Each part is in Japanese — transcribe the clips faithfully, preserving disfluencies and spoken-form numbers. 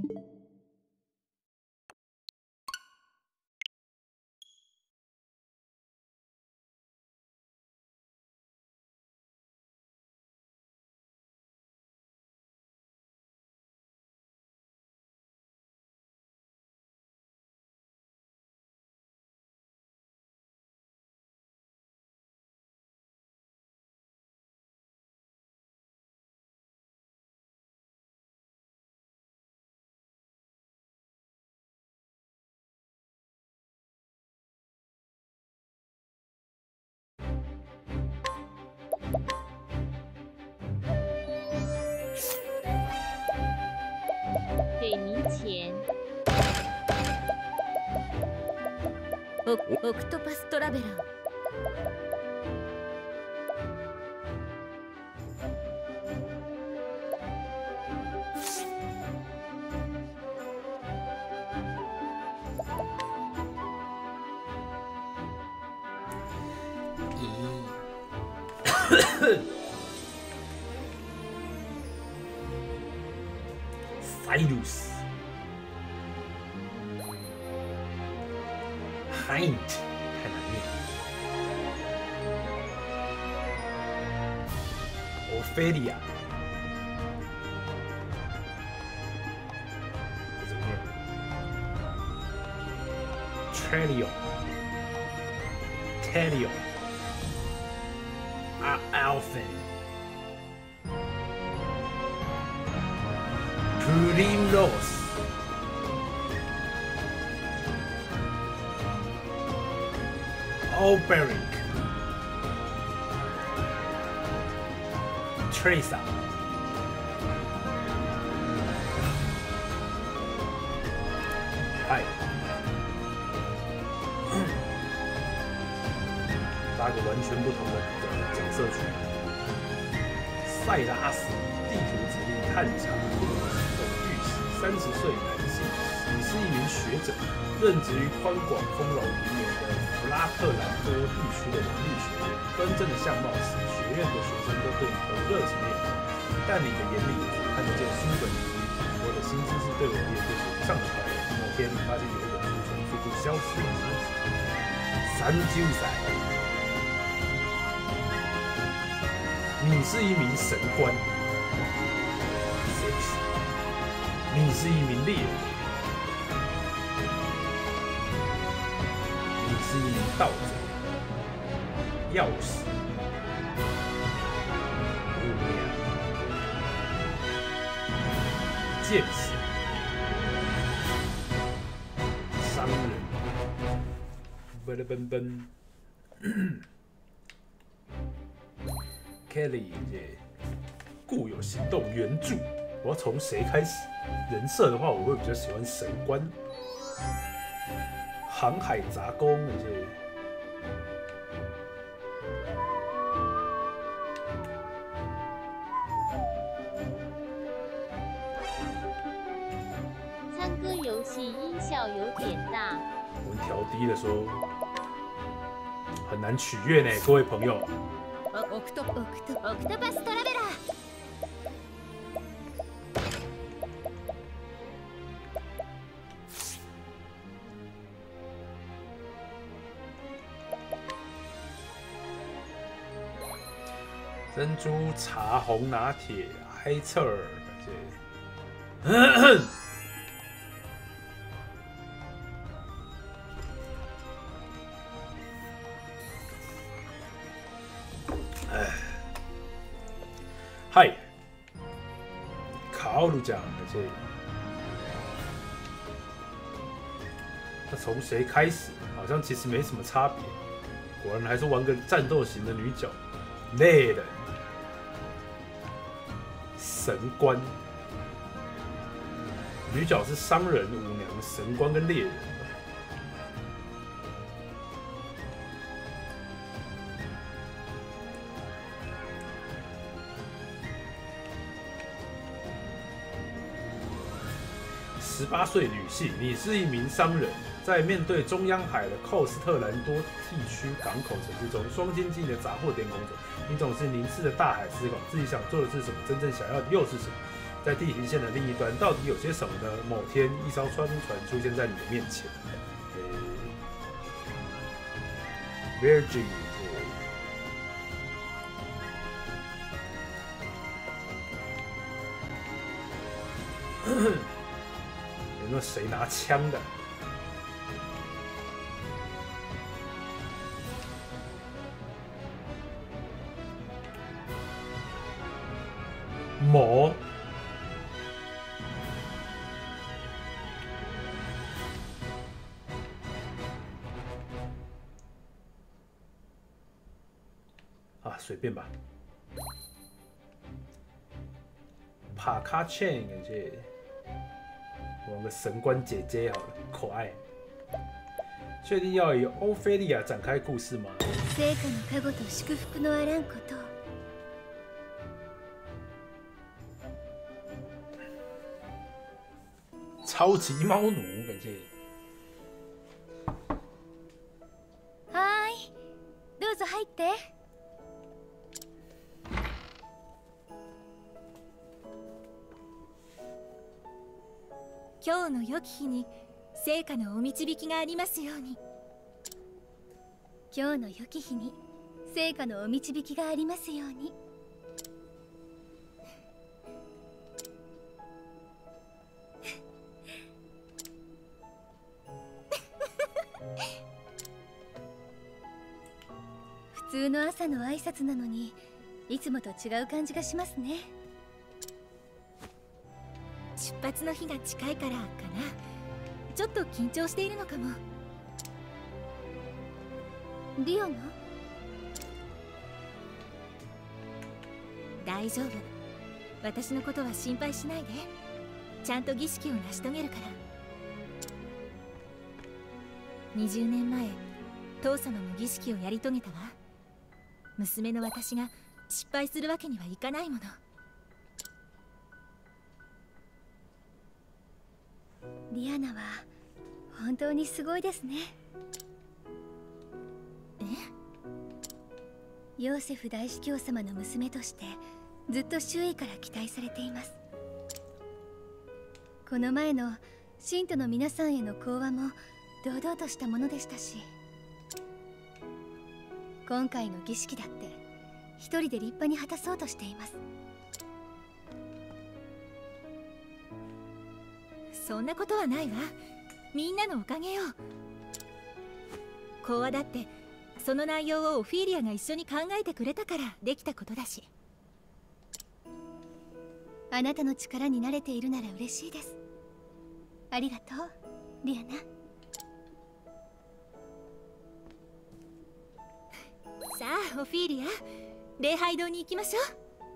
给您钱。オオクトパストラベラー。 Cyrus Hind 太难念 Ophelia 怎么念 Trelio Telio Alphen Primrose Alberic Teresa嗨，搭个完全不同的角色群。塞拉斯地图指令探查董玉玺，三十岁男性，你是一名学者，任职于宽广丰饶宜人的弗拉特兰多地区的王力学院。端正的相貌使学院的学生都对你投热情面孔，但你的眼里只看得见书本里我的新知识对我而言就是无上的快乐。某天你发现有一本书从书库消失了，三九赛。你是一名神官 ，six。你是一名猎人，你是一名盗贼，钥匙，五娘，剑士，商人，奔了奔奔。Kelly 姐，固有行动原著，我要从谁开始？人设的话，我会比较喜欢神官、航海杂工那些。 唱歌游戏音效有点大， 我们调低的时候很难取悦呢，各位朋友。 オクトオクトオクトパストラベラー。 珍珠茶红拿铁，埃彻尔，这。嗨，卡奥鲁讲的这，那从谁开始？好像其实没什么差别。果然还是玩个战斗型的女角，累了。神官，女角是商人、舞娘、神官跟猎人。十八岁女性，你是一名商人，在面对中央海的寇斯特兰多地区港口城市中，双肩经营的杂货店工作。你总是凝视着大海，思考自己想做的是什么，真正想要的又是什么。 在地平线的另一端，到底有些什么呢？某天，一艘川船出现在你的面前。Virgin， 有没有谁拿枪的？某。啊，随便吧。帕卡 chain， 感谢。我玩个神官姐姐好了，可爱。确定要以欧菲利亚展开故事吗？ 聖火の加護と祝福のあらんこと。 超级猫奴，感谢。 はい、どうぞ入って。 今日の良き日に聖火のお導きがありますように。 今日の良き日に聖火のお導きがありますように。普通の朝の挨拶なのにいつもと違う感じがしますね。 出発の日が近いからかな。ちょっと緊張しているのかも。 リオナ？ 大丈夫。私のことは心配しないで。ちゃんと儀式を成し遂げるから。にじゅうねんまえ、父様も儀式をやり遂げたわ。娘の私が失敗するわけにはいかないもの。 リアナは本当にすごいですね。 え？ ヨーセフ大司教様の娘としてずっと周囲から期待されています。この前の信徒の皆さんへの講話も堂々としたものでしたし、今回の儀式だって一人で立派に果たそうとしています。 そんなことはないわ。みんなのおかげよ。講話だってその内容をオフィーリアが一緒に考えてくれたからできたことだし。 あなたの力に慣れているなら嬉しいです。ありがとう、リアナ。 さあオフィーリア、礼拝堂に行きましょう。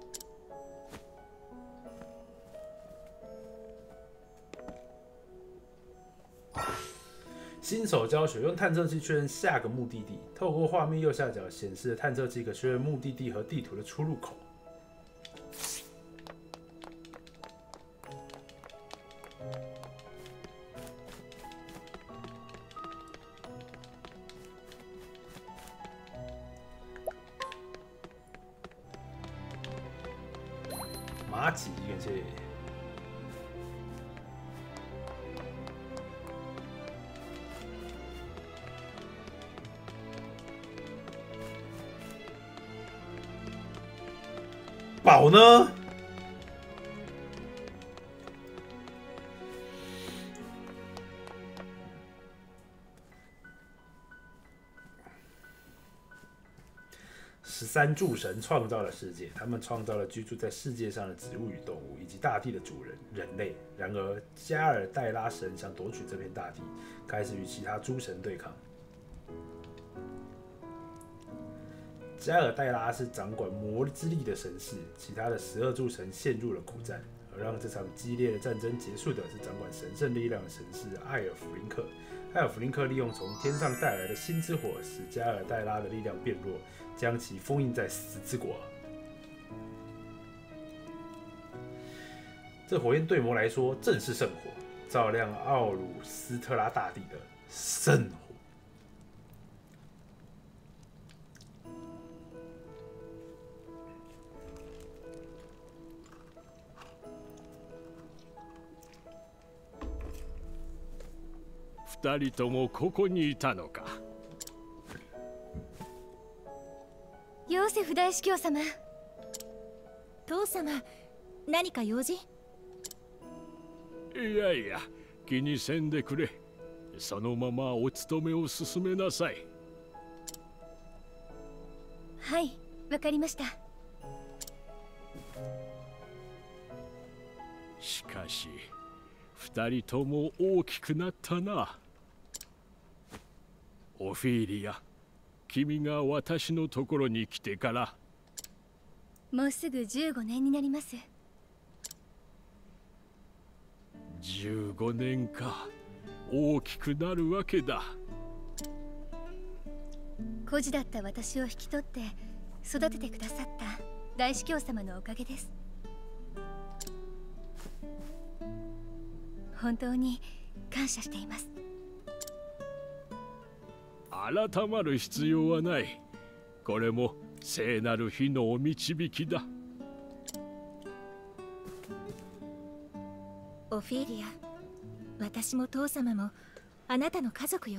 新手教学用探测器确认下个目的地，透过画面右下角显示的探测器可确认目的地和地图的出入口。马吉，感谢。宝呢？十三柱神创造了世界，他们创造了居住在世界上的植物与动物，以及大地的主人——人类。然而，加尔代拉神想夺取这片大地，开始与其他诸神对抗。加尔代拉是掌管魔之力的神士，其他的十二柱神陷入了苦战。而让这场激烈的战争结束的是掌管神圣力量的神士艾尔弗林克。艾尔弗林克利用从天上带来的星之火，使加尔代拉的力量变弱，将其封印在死之国。这火焰对魔来说正是圣火，照亮奥鲁斯特拉大地的圣火。 二人ともここにいたのか。 ヨーセフ大司教様。 父様、何か用事？ いやいや、気にせんでくれ。そのままお務めを進めなさい。 はい、わかりました。 しかし二人とも大きくなったな。オフィーリア、君が私のところに来てから。 もうすぐじゅうごねんになります。 じゅうごねんか。大きくなるわけだ。 孤児だった私を引き取って育ててくださった大司教様のおかげです。本当に感謝しています。 改まる必要はない。これも聖なる日のお導きだ。 オフィーリア、私も父様もあなたの家族よ。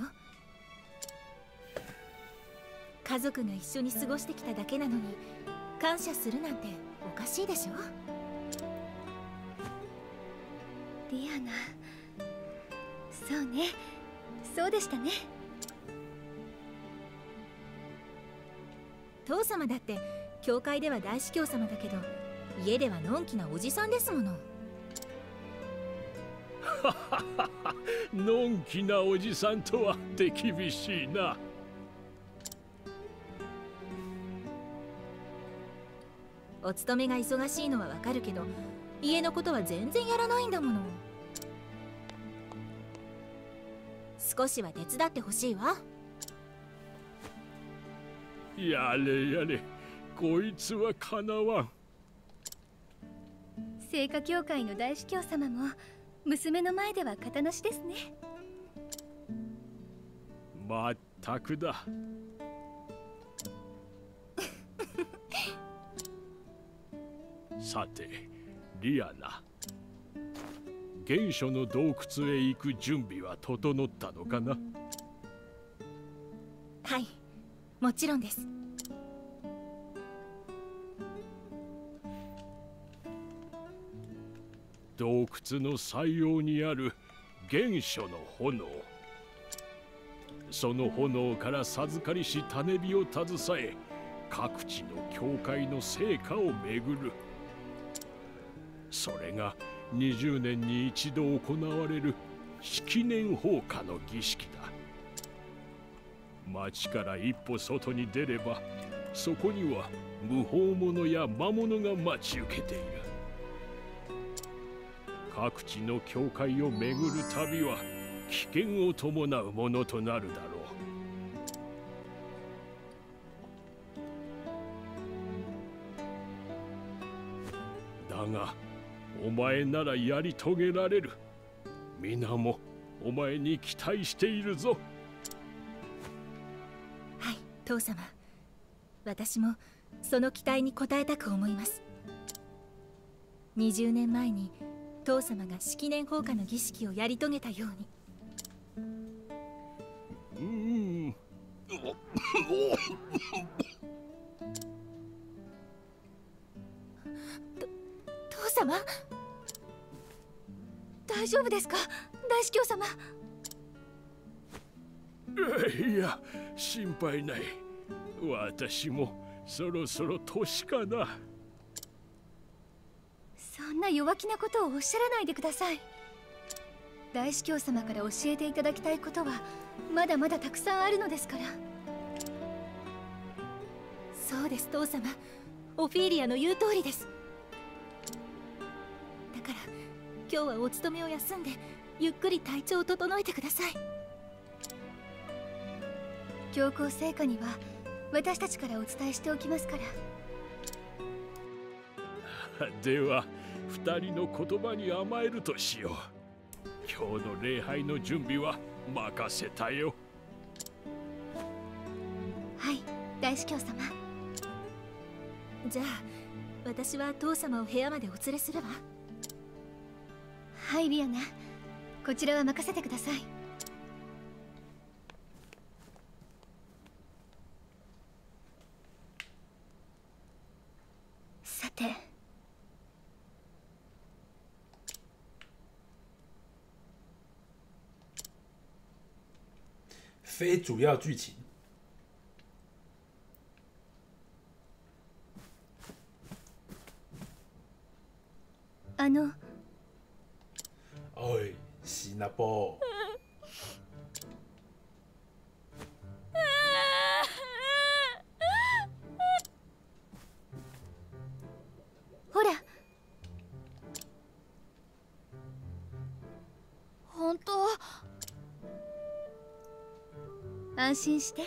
家族が一緒に過ごしてきただけなのに感謝するなんておかしいでしょ。 リアナ、そうね、そうでしたね。 父様だって教会では大司教様だけど家ではのんきなおじさんですもの。 のんきなおじさんとは手厳しいな。 お勤めが忙しいのはわかるけど家のことは全然やらないんだもの。少しは手伝ってほしいわ。 やれやれ、こいつはかなわん。 聖火教会の大司教様も娘の前では形なしですね。 まったくだ。さてリアナ、原初の洞窟へ行く準備は整ったのかな。 はい、もちろんです。 洞窟の採用にある原初の炎、その炎から授かりし種火を携え各地の教会の聖火を巡る。それがにじゅうねんに一度行われる式年放火の儀式だ。町から一歩外に出ればそこには無法者や魔物が待ち受けている。各地の教会を巡る旅は危険を伴うものとなるだろう。だがお前ならやり遂げられる。皆もお前に期待しているぞ。 はい、父様。私もその期待に応えたく思います。にじゅうねんまえに父様が式年放火の儀式をやり遂げたように。 うーん父様、大丈夫ですか大司教様。 いや、心配ない。私もそろそろ年かな。 そんな弱気なことをおっしゃらないでください。大司教様から教えていただきたいことはまだまだたくさんあるのですから。 そうです父様、オフィーリアの言う通りです。だから今日はお勤めを休んでゆっくり体調を整えてください。 教皇聖火には私たちからお伝えしておきますから。 では二人の言葉に甘えるとしよう。今日の礼拝の準備は任せたよ。 はい、大司教様。 じゃあ私は父様を部屋までお連れするわ。 はいリアナ、こちらは任せてください。 非主要剧情。 あのおい、シナポ。 ほら、本当安心して。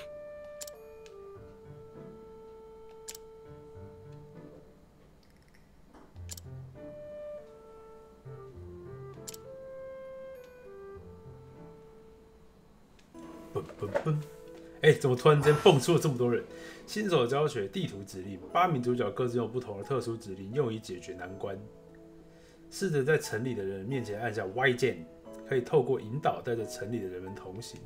嘣嘣嘣！哎，怎么突然间蹦出了这么多人？新手教学地图指令，八名主角各自用不同的特殊指令，用以解决难关。试着在城里的人面前按下 Y 键，可以透过引导带着城里的人们同行。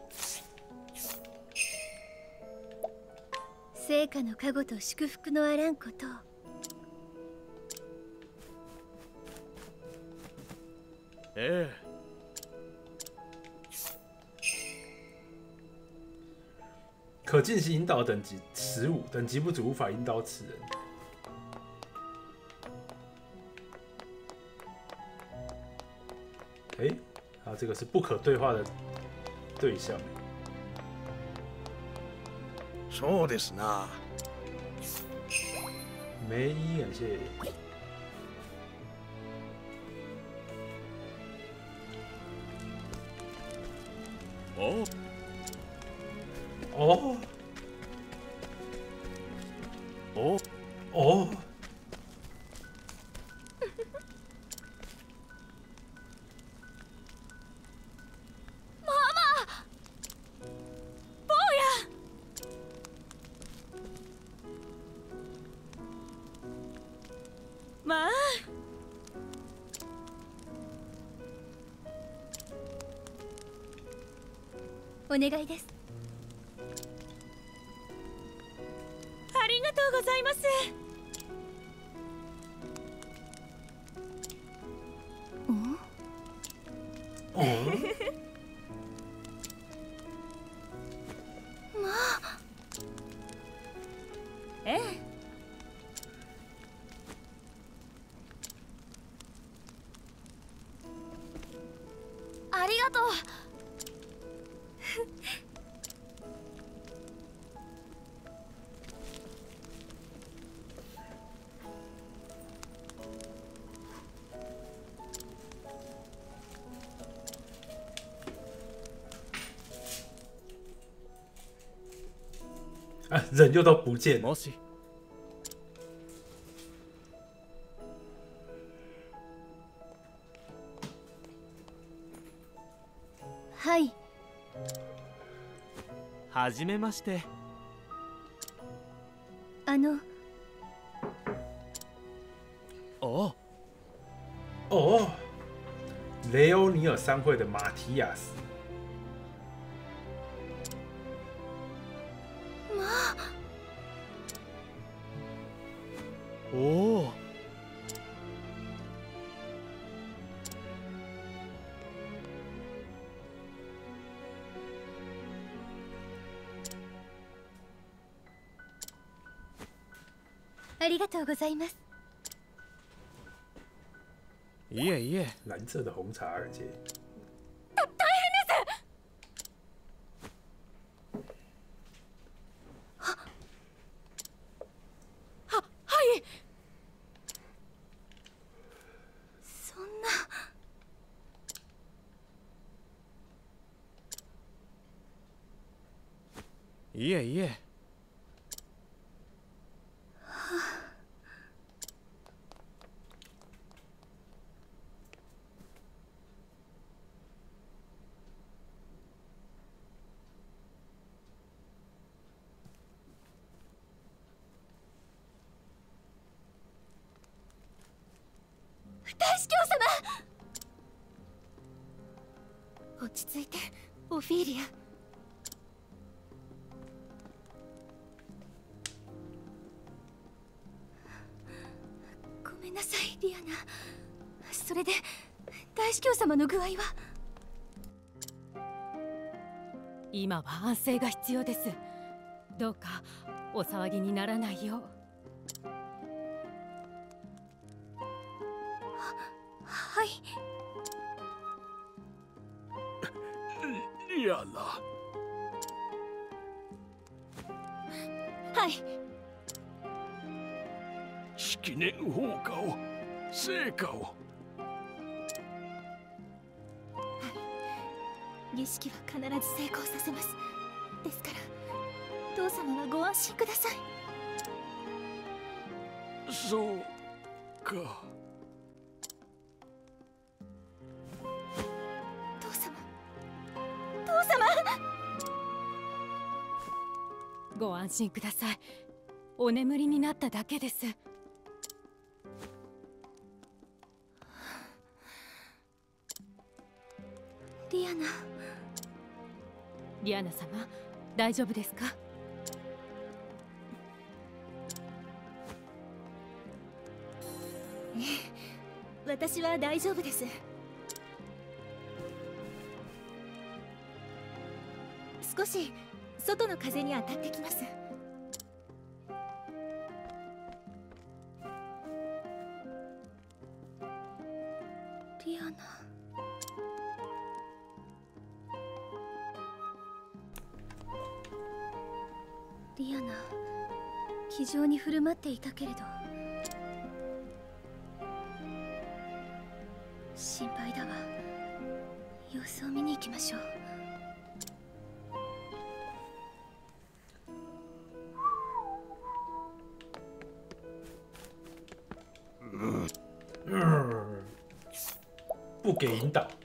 成果の加護と祝福のあらんことを。 ええ。 可进行引导等级十五，等级不足无法引导此人。哎，啊，这个是不可对话的对象。 そうですな。 没意感谢。 お。 哦お。 哦。 まあ、 お願いです。 ありがとうございます。 哦。 まあ。 ええ。 ありがとう。 啊，人又都不见了。 もし。 はい。 はじめまして。 あの。 お哦，雷欧尼尔商会的马提亚斯。 おお。 ありがとうございます。 いえいえ。 蓝色的红茶二姐。 そんな。 いえいえ。 大司教様。落ち着いて、オフィーリア。ごめんなさい、リアナ。それで大司教様の具合は？ 今は安静が必要です。どうかお騒ぎにならないよう。 はい。 リアナ。 はい。 式年放火を、成果を。 儀式は必ず成功させます。ですから父様はご安心ください。 そうか。 父様、父様。 ご安心ください。お眠りになっただけです。 リアナ。 リアナ様、大丈夫ですか？ ええ、私は大丈夫です。少し外の風に当たってきます。 リアナ。リアナ、気丈に振る舞っていたけれど心配だわ。様子を見に行きましょう。 嗯，不给引导。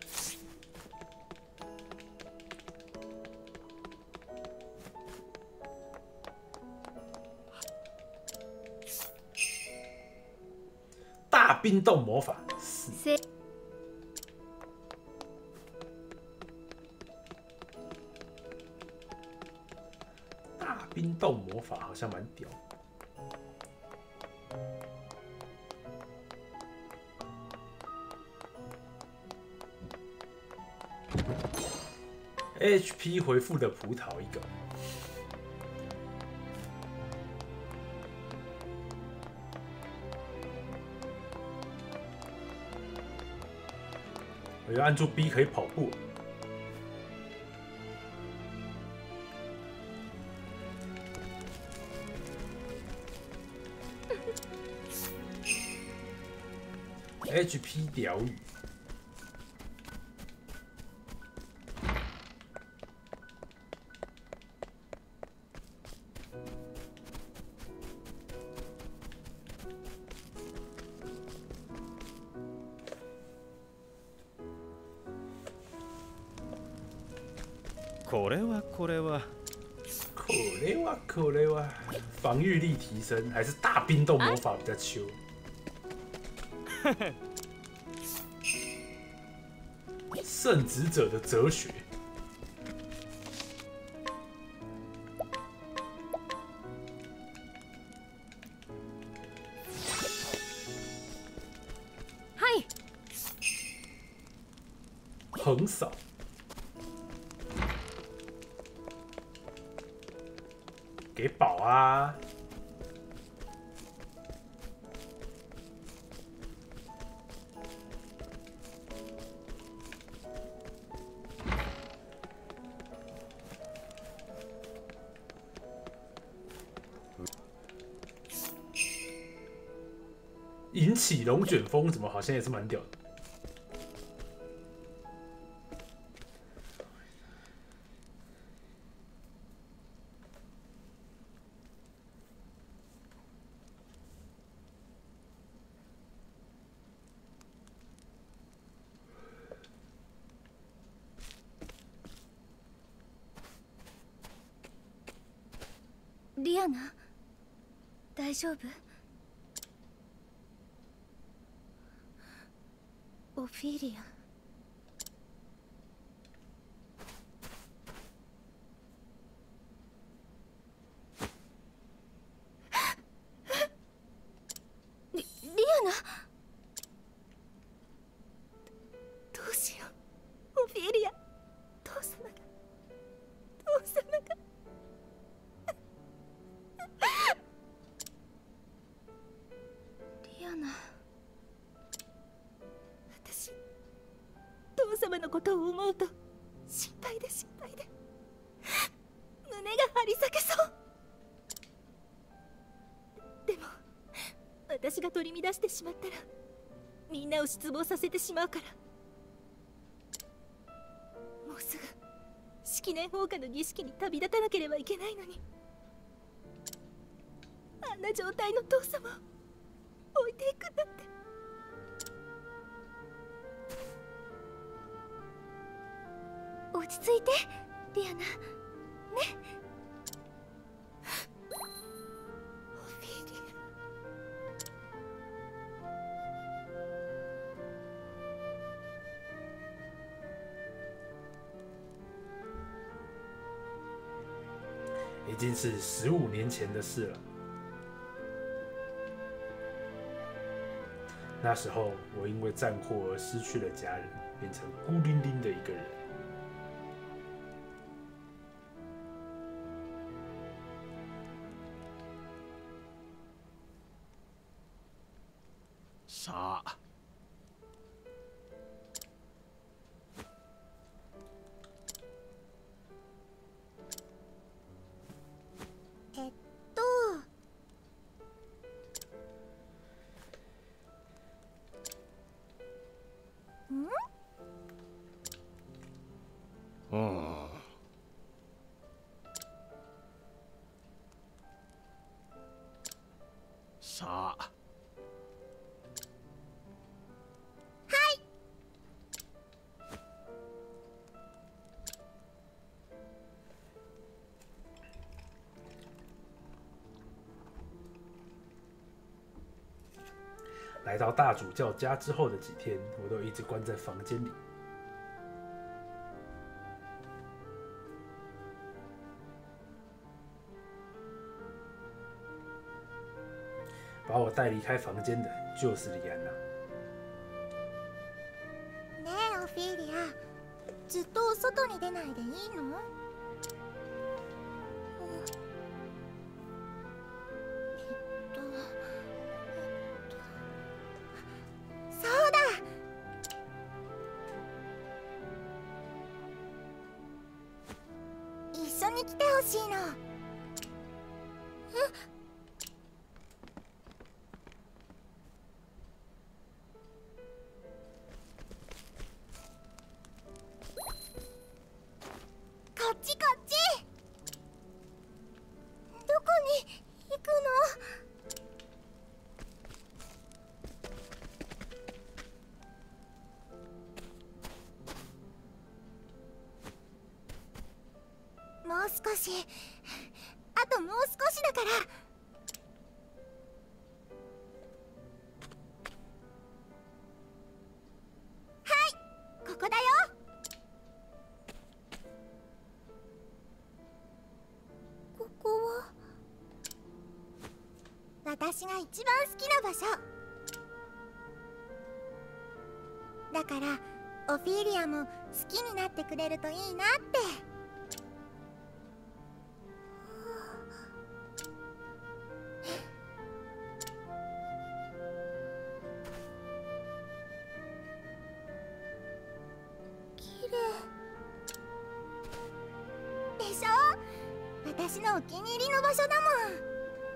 大冰冻魔法四。大冰冻魔法好像蛮屌。H P 回复的葡萄一个。我要按住 B 可以跑步。H P 疗愈。 これはこれは， これはこれは，防御力提升还是大冰冻魔法比较秋。圣职者的哲学。 はい。 横扫。给宝啊！引起龙卷风，怎么好像也是蛮屌的。 リアナ、大丈夫？オフィリア。リ、リアナ。どうしよう。オフィリア、父様が、 ると心配で心配で胸が張り裂けそう。でも私が取り乱してしまったらみんなを失望させてしまうから、もうすぐ式年放火の儀式に旅立たなければいけないのに、あんな状態の父様を置いていくなんて。 落ち着いてリアナね。 オフィリ已经是十五年前的事了。那时候，我因为战祸而失去了家人，变成孤零零的一个人。 さあ。 えっとん？ うん。さあ。 来到大主教家之后的几天，我都一直关在房间里。把我带离开房间的就是莉安娜。 ねえオフィリア、ずっと外に出ないでいいの？一緒に来てほしいの。え？こっちこっち。どこに行くの？もう少し、あともう少しだから。はい、ここだよ。ここは私が一番好きな場所だから、オフィリアも好きになってくれるといいなって。でしょ？私のお気に入りの場所だもん。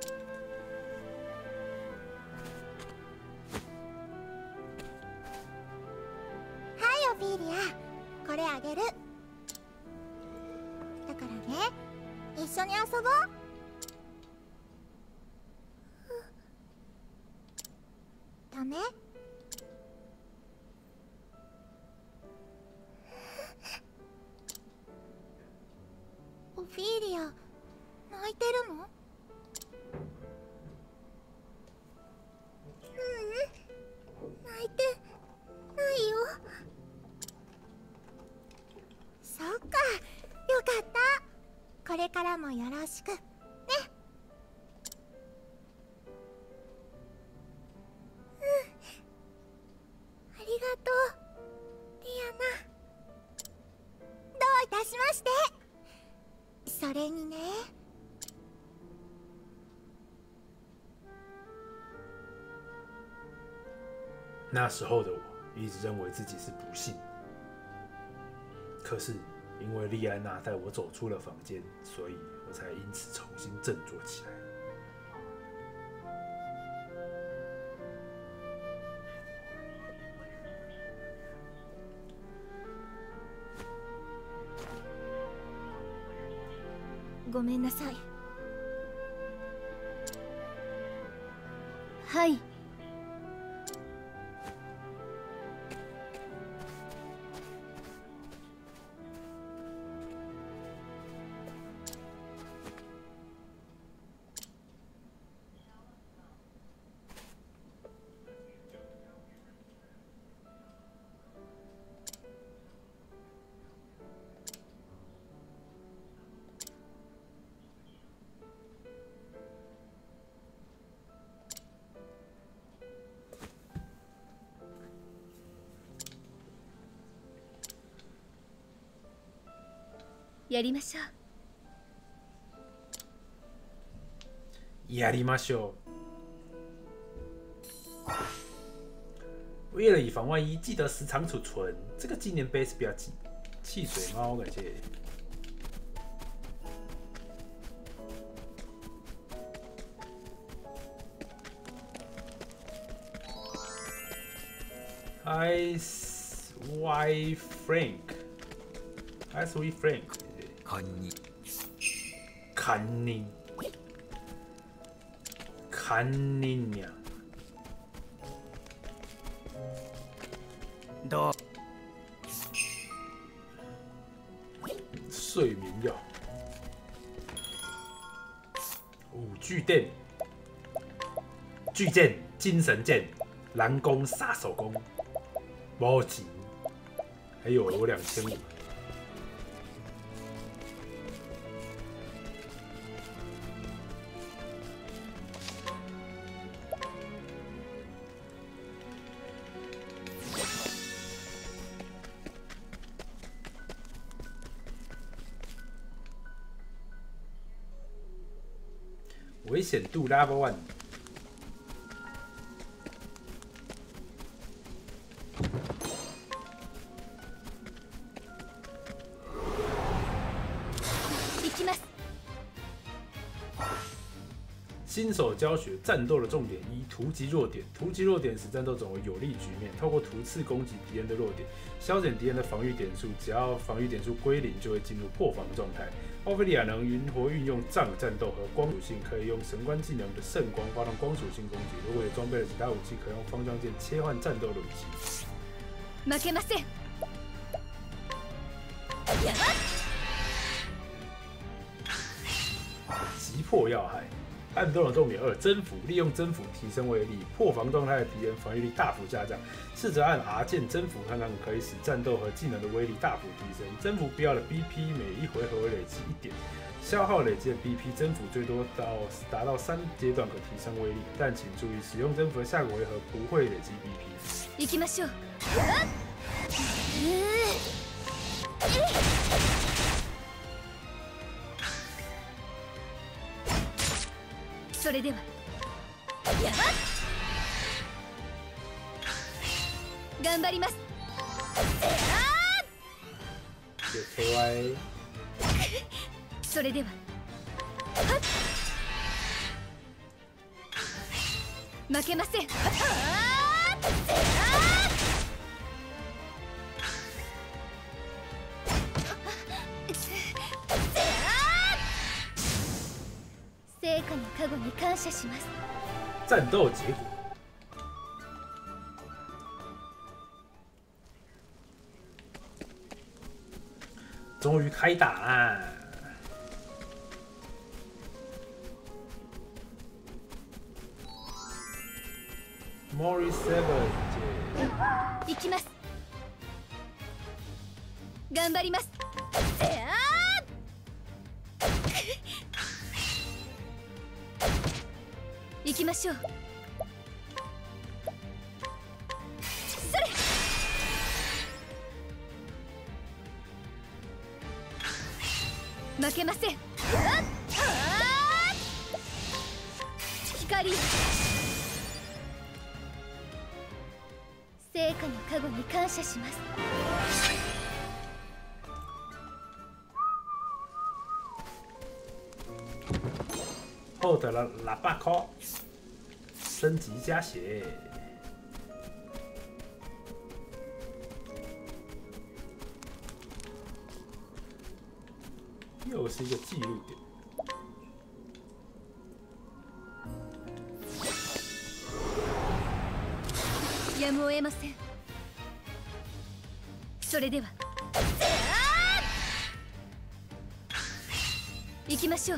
はいオフィリア、これあげる。だからね、一緒に遊ぼう。ダメ？オフィリア、泣いてるの？ううん、泣いてないよ。そっか、よかった。これからもよろしくね。うん、ありがとうリアナ。どういたしまして。それにね、 那时候的我一直认为自己是不幸， 可是因为莉安娜带我走出了房间，所以我才因此重新振作起来。 ごめんなさい。 はい。 やりましょう。 やりましょう。为了以防万一，记得时常储存。这个纪念碑是比较记汽水猫，感谢。Hi, Y Frank. Hi, Sweet Frank. カンニ堪忍堪忍呀！ どう睡眠药，五巨剑，巨剑、精神剑、蓝弓、杀手弓，魔级，还有我两千五。危险度 Level One。新手教学：战斗的重点一，突击弱点。突击弱点使战斗转为有利局面，透过突刺攻击敌人的弱点，削减敌人的防御点数。只要防御点数归零，就会进入破防状态。奥菲利亚能灵活运用杖战斗和光属性，可以用神官技能的圣光发动光属性攻击。如果有装备了其他武器，可用方向键切换战斗的武器。 負けません。 击破要害。战斗的重点二：征服，利用征服提升威力，破防状态的敌人防御力大幅下降。试着按 R 键征服看看，可以使战斗和技能的威力大幅提升。征服必要的 B P 每一回合累积一点，消耗累积的 B P， 征服最多到达到三阶段可提升威力，但请注意，使用征服的下个回合不会累积 B P。 行きましょう。それでは頑張ります。 K Y。 それでは負けません。成果の加護に感謝します。 战斗结果。终于开打啦！Mori Seven 姐， 行きます。頑張ります。行きましょう。それ。負けません。光。成果の加護に感謝します。 获得了喇叭 call， 升级加血。又是一个记录点。 やむを得ません。それでは行きましょう。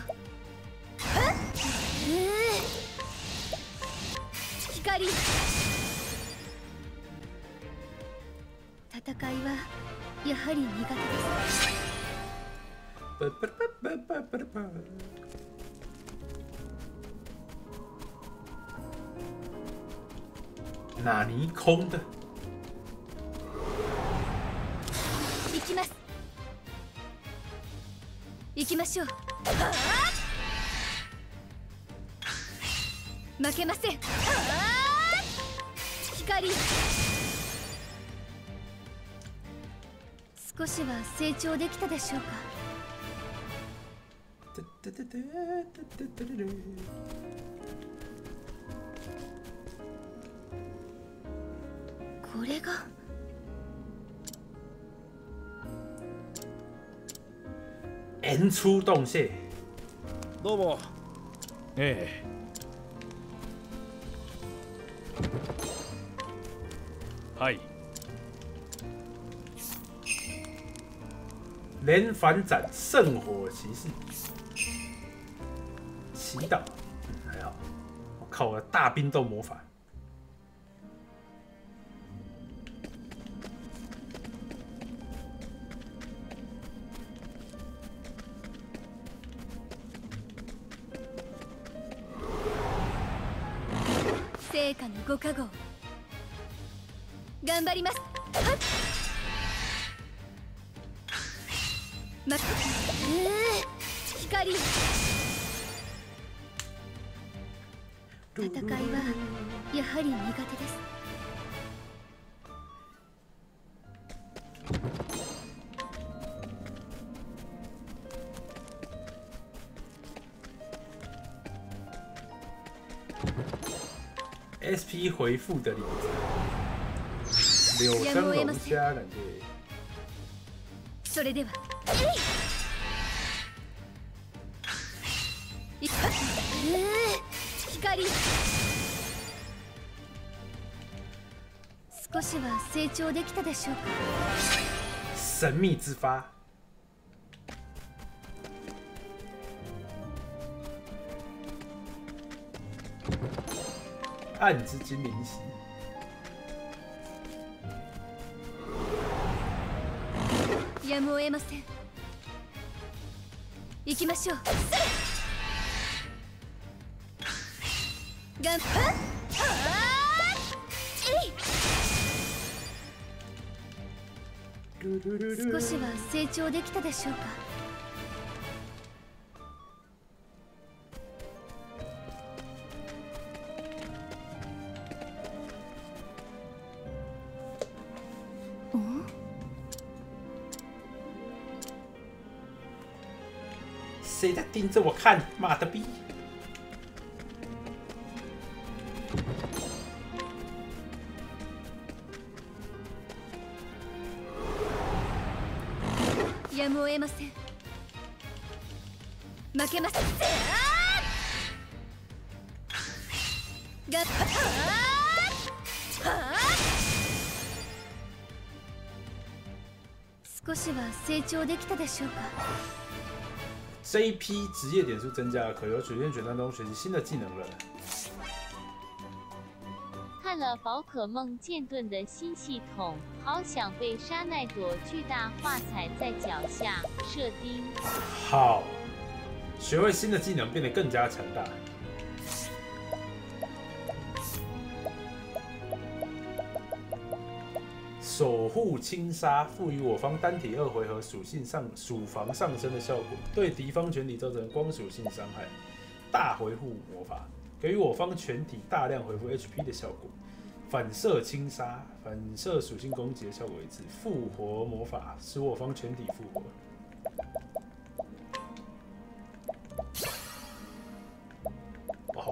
光、戦いはやはり苦手です。 纳尼空的？ 行きます。行きましょう。負けません。光、少しは成長できたでしょうか。これが N 出洞穴。 どうも。 ええ。はい。 连反斩圣火骑士，祈祷，还好。我靠，我的大冰斗魔法。 成果のご加護、頑張ります。ま、うー、光、戦いはやはり苦手です。 S P 回复的例子，柳生龙虾，感谢。 それでは、いっ、光、少しは成長できたでしょうか。 神秘之发。暗之精灵石， やむを得ません。行きましょう。がん、少しは成長できたでしょうか。 谁在盯着我看？妈的逼！ やむを得ません。負けません。が、少しは成長できたでしょうか。 这一批职业点数增加了，可由主线选段中学习新的技能了。 看了宝可梦剑盾的新系统，好想被沙奈朵巨大化踩在脚下。设定好，学会新的技能变得更加强大。守护轻纱赋予我方单体二回合属性上属防上升的效果，对敌方全体造成光属性伤害。大回复魔法给予我方全体大量回复 H P 的效果。反射轻纱反射属性攻击的效果一致。复活魔法使我方全体复活。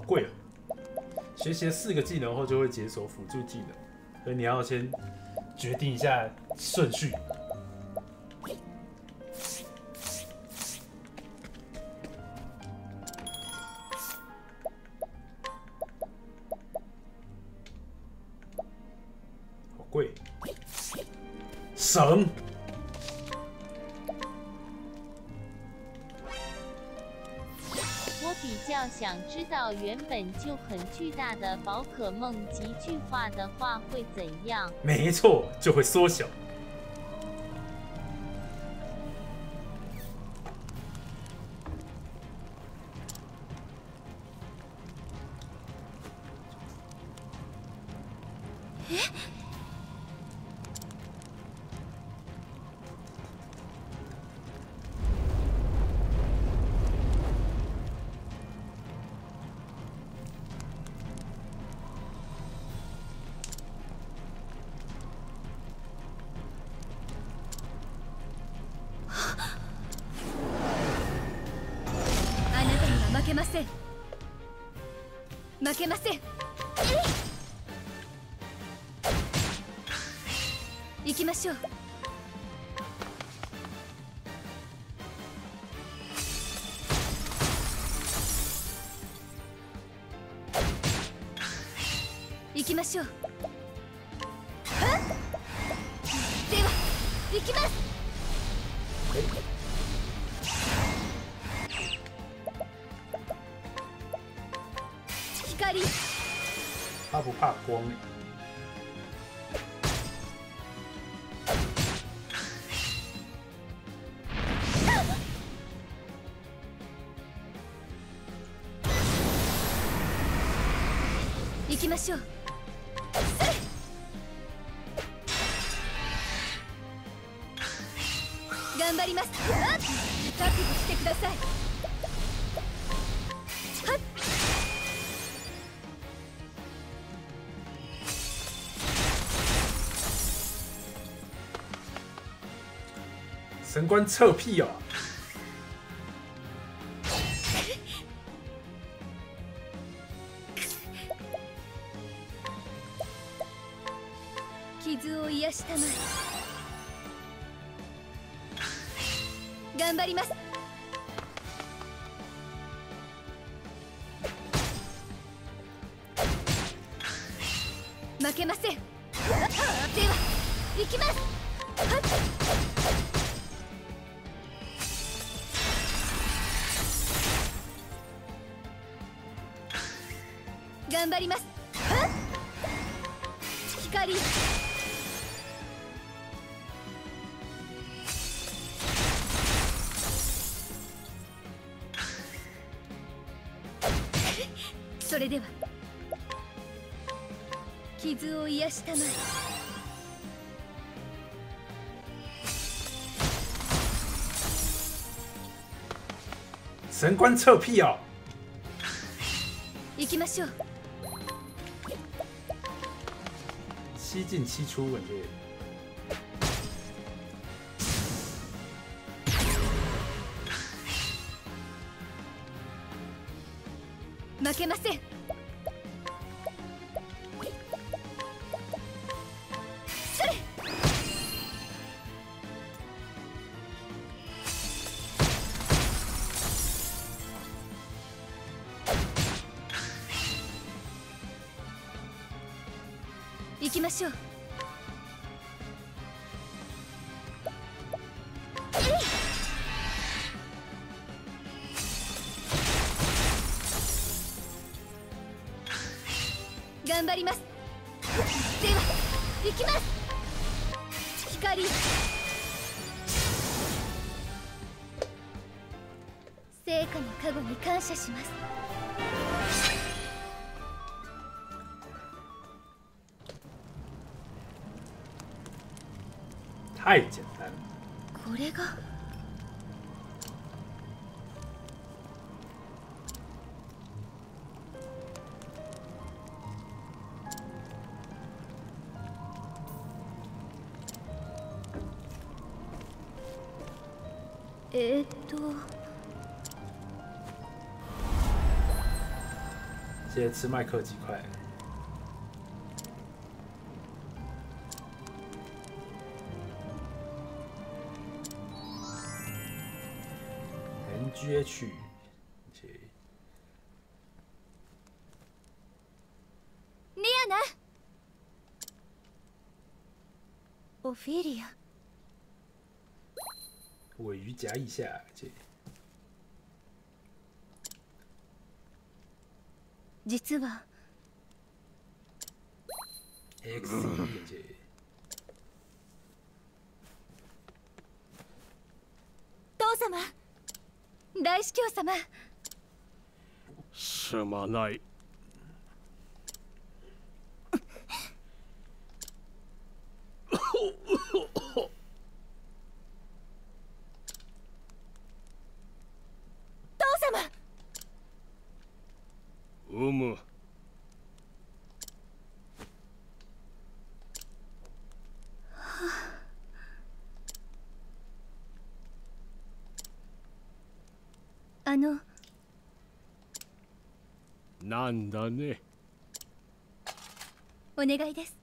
贵啊！学习了四个技能后就会解锁辅助技能，所以你要先决定一下顺序。好贵，省。 比较想知道原本就很巨大的宝可梦极巨化的话会怎样？ 没错，就会缩小。 負けません。負けません。行きましょう。行きましょう。では行きます。光。 他不怕光。 行きましょう。頑張ります。覚悟してください。 神官臭屁哦！ 傷を癒したまえ。頑張ります。負けません。では行きます。頑張ります。光。それでは傷を癒したまえ。 神官臭屁哦！ 行きましょう。 七进七出，感觉。 負けません。それ。行きましょう。頑張ります。では行きます。光。成果の加護に感謝します。 太简单了。 これが。えーっと现在吃麦克鸡块。N G H。 リアナ。オフィリア。 尾鱼夹一下，这。 実は。 X 这。 父様。大司教様。 すまない。うむ。 あの。 なんだね。 お願いです。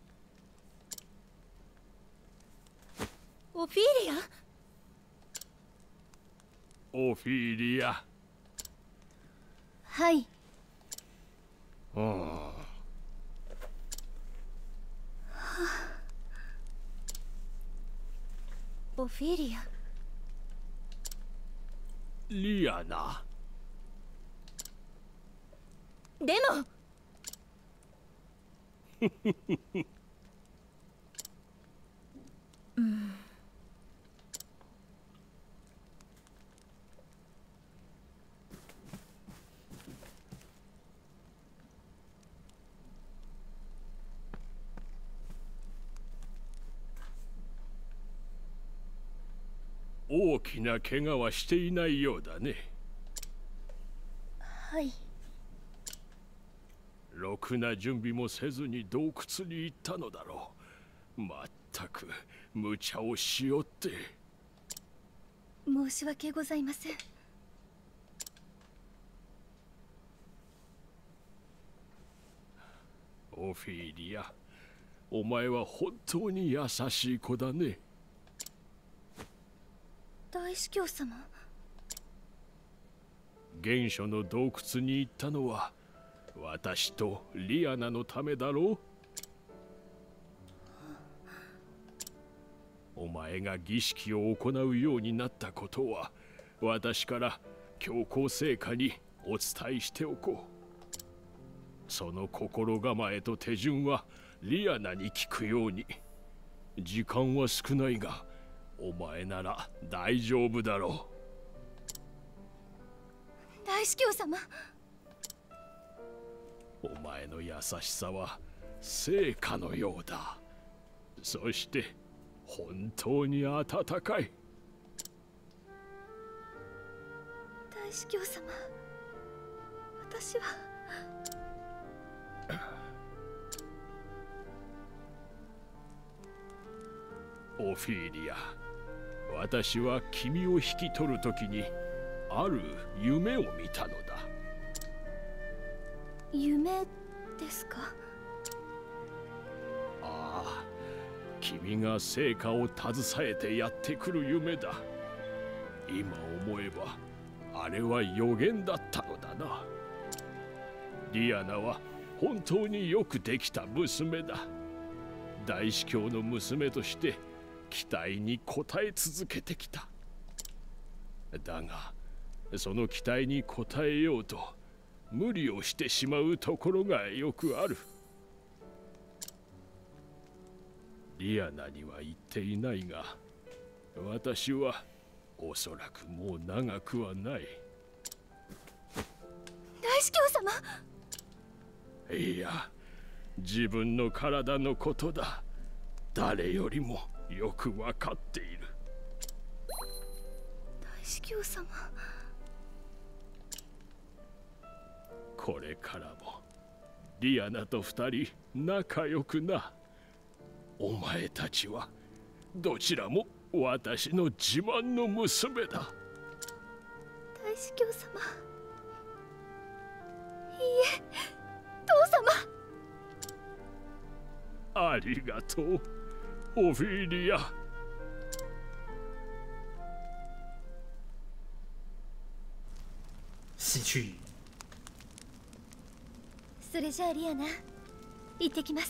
オフィリア。 オフィリア。 はい。 うん。 オフィリア。 リアナ。 でも。うん。 大きな怪我はしていないようだね。 はい。 ろくな準備もせずに洞窟に行ったのだろう。まったく無茶をしよって。 申し訳ございません。 オフィリア、お前は本当に優しい子だね。 大司教様。 原初の洞窟に行ったのは私とリアナのためだろう。お前が儀式を行うようになったことは私から教皇聖歌にお伝えしておこう。その心構えと手順はリアナに聞くように。時間は少ないがお前なら大丈夫だろう。大司教様。 お前の優しさは聖歌のようだ。そして本当に温かい。 大司教様、私はオフィリア、私は君を引き取るときにある夢を見たのだ。 夢ですか？ ああ、君が聖歌を携えてやってくる夢だ。今思えばあれは予言だったのだな。リアナは本当によくできた娘だ。大司教の娘として期待に応え続けてきた。だがその期待に応えようと無理をしてしまうところがよくある。リアナには言っていないが、私はおそらくもう長くはない。 大司教様。 いや、自分の体のことだ。誰よりもよくわかっている。 大司教様。 これからもリアナと二人仲良くな。お前たちはどちらも私の自慢の娘だ。 大司教様。いいえ、 ありがとう、オフィリア。 死去。 それじゃあリアナ、行ってきます。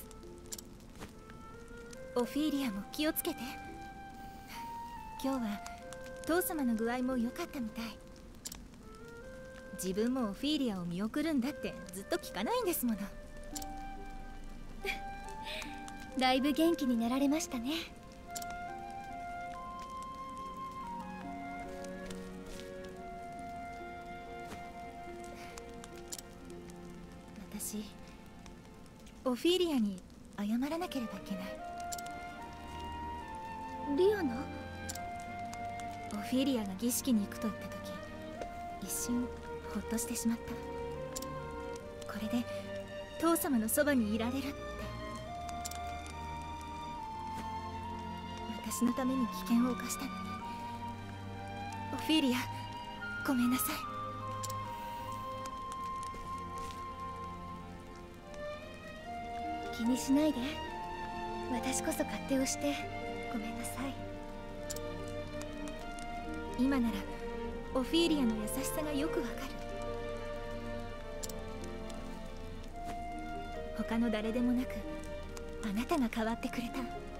オフィリアも気をつけて。今日は父様の具合も良かったみたい。自分もオフィリアを見送るんだってずっと聞かないんですもの。 だいぶ元気になられましたね。 私オフィリアに謝らなければいけない。 リアナ？ オフィリアが儀式に行くと言った時、一瞬ほっとしてしまった。これで父様のそばにいられるって。私のために危険を冒したのに。オフィリア、ごめんなさい。 気にしないで。私こそ勝手をしてごめんなさい。 今ならオフィリアの優しさがよくわかる。他の誰でもなくあなたが変わってくれた。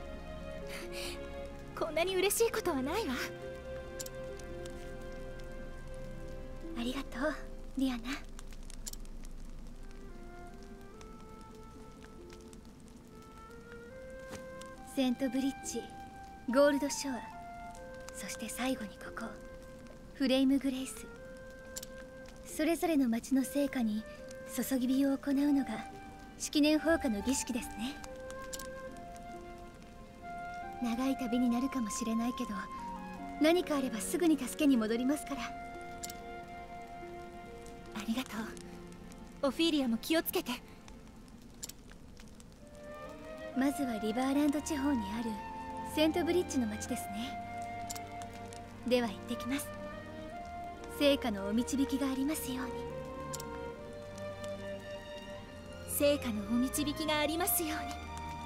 こんなに嬉しいことはないわ。 ありがとうリアナ。セントブリッジ、ゴールドショア、そして最後にここフレイムグレイス。それぞれの町の聖火に注ぎ火を行うのが式年放火の儀式ですね。長い旅になるかもしれないけど、何かあればすぐに助けに戻りますから。 ありがとう。オフィリアも気をつけて。 まずはリバーランド地方にあるセントブリッジの町ですね。では行ってきます。聖火のお導きがありますように。 聖火のお導きがありますように。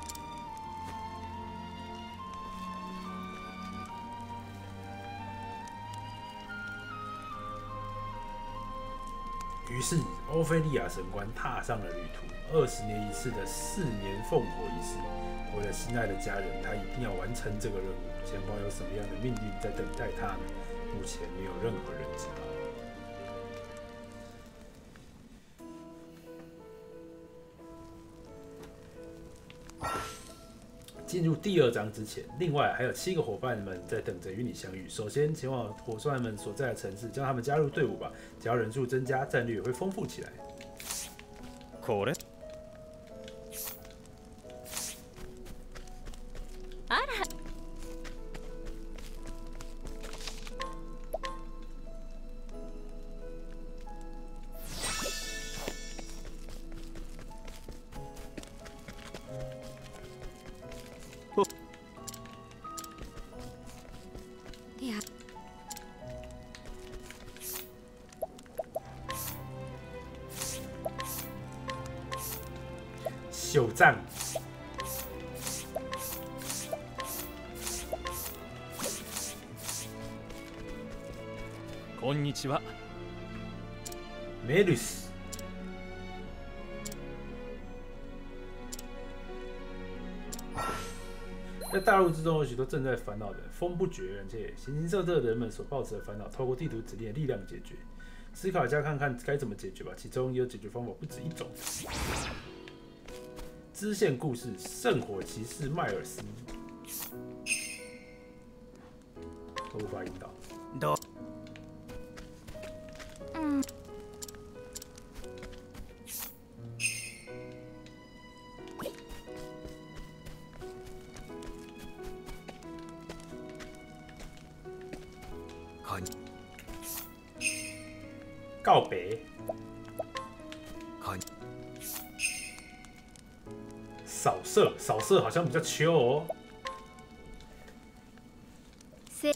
于是，欧菲利亚神官踏上了旅途，二十年一次的四年奉火仪式。为了心爱的家人，他一定要完成这个任务。前方有什么样的命运在等待他呢？目前没有任何人知道。进入第二章之前，另外还有七个伙伴们在等着与你相遇。首先前往伙伴们所在的城市，将他们加入队伍吧。只要人数增加，战略也会丰富起来。 これ？ あら。いや。 手杖。 こんにちは。 メルス。在大陆之中，有许多正在烦恼的风不绝，而且形形色色的人们所抱持的烦恼，透过地图指令的力量解决。思考一下，看看该怎么解决吧。其中也有解决方法不止一种。支线故事：圣火骑士迈尔斯。都无法引导。 どうん。 かに告别。 かに扫射，扫射好像比较秋哦。 せ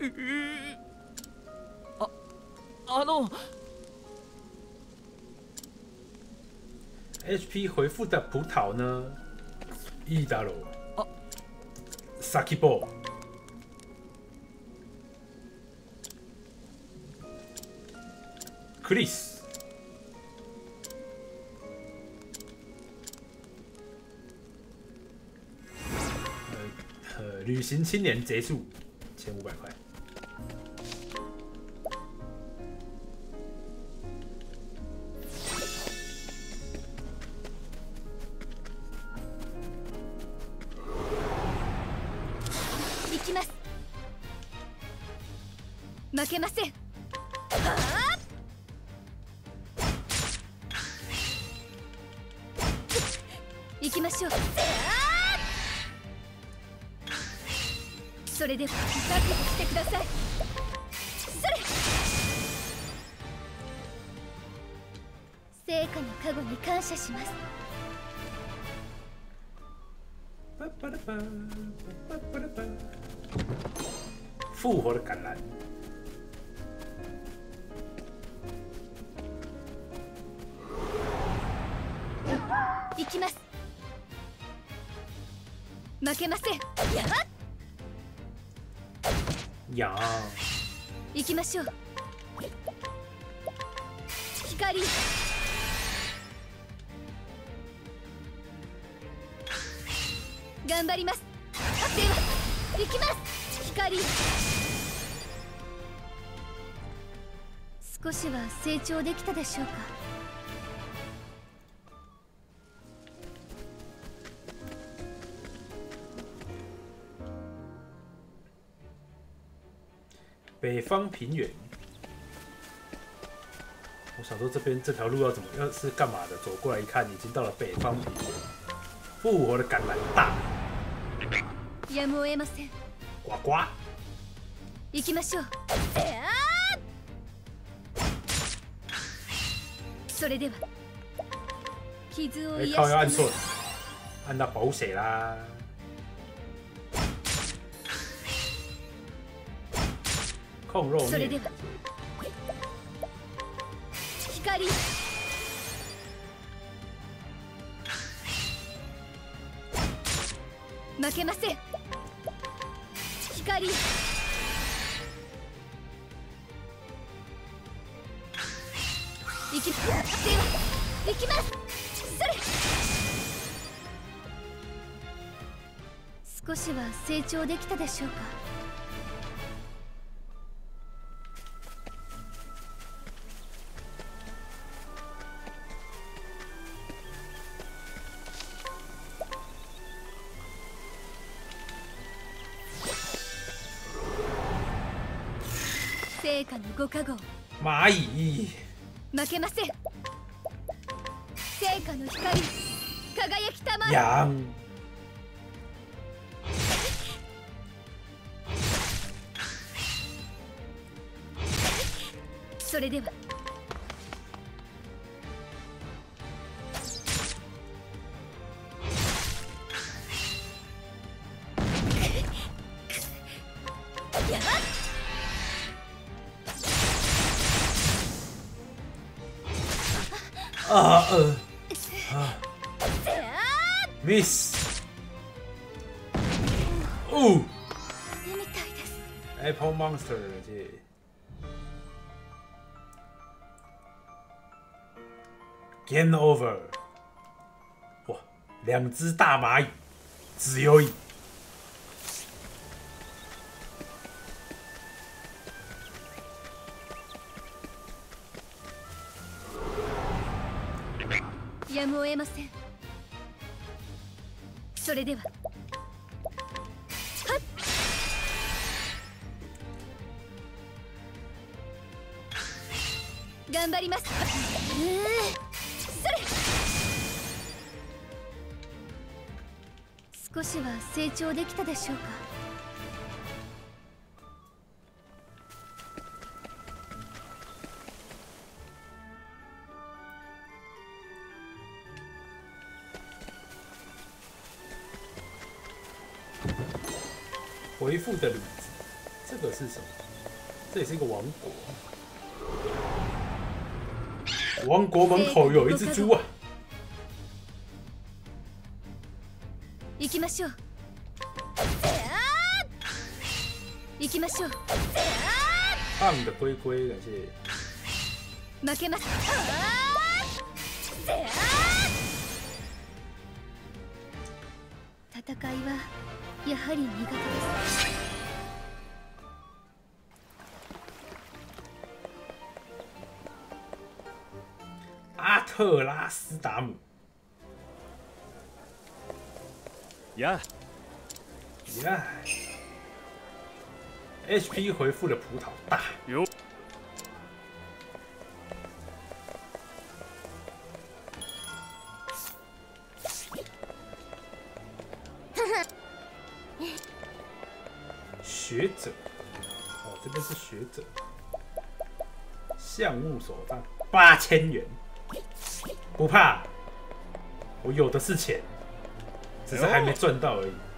あ、あの。 H P 回复的葡萄呢？伊达罗。 啊 Sakibo。Chris。呃呃，旅行青年结束，千五百块。 負けません。行きましょう。それでは覚悟してください。それ。成果の加護に感謝します。 复活的橄榄。 行きます。負けません。やばっ。 やー。行きましょう。光。頑張ります。では行きます。光。少しは成長できたでしょうか。 北方平原，我想说这边这条路要怎么要是干嘛的？走过来一看，已经到了北方平原。复活的橄榄大， やむを得ません。 呱呱。 行きましょう。それでは傷を癒し。 靠，要按错了，按到保险啦。控肉面。 光。負けません。光。行きでは行きます。それ。少しは成長できたでしょうか。成果のご加護。 蚂蚁。 負けません。成果の光。輝きたまえ。 羊。 それでは。やばっ。 啊呃啊 ，miss， 哦みたいです。 ，Apple Monster 这 ，Game Over， 哇，两只大蚂蚁，只有一。 やむを得ません。それでは。はっ。頑張ります。うー、それ。少しは成長できたでしょうか。 回复的驴子， 这个是什么？这也是一个王国。王国门口有一只猪啊！ 行きましょう。行きましょう。 胖的龟龟，感谢。 負けます。戦いはやはり苦手です。 阿特拉斯达姆。 呀呀 ！H P 回复的葡萄大。 有。 学者，哦，这边是学者。项目手账八千元，不怕，我有的是钱，只是还没赚到而已。